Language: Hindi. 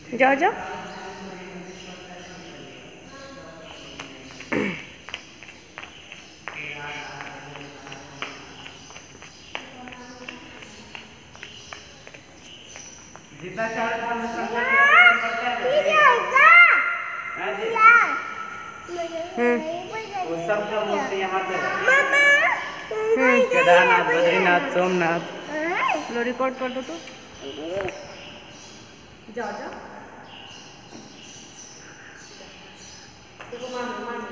जाओ जाओ। जितना चावल वो सब का मूर्ति यहाँ पे केदारनाथ, बद्रीनाथ, सोमनाथ। लो रिकॉर्ड कर दो तो। जाओ जाओ। देखो मान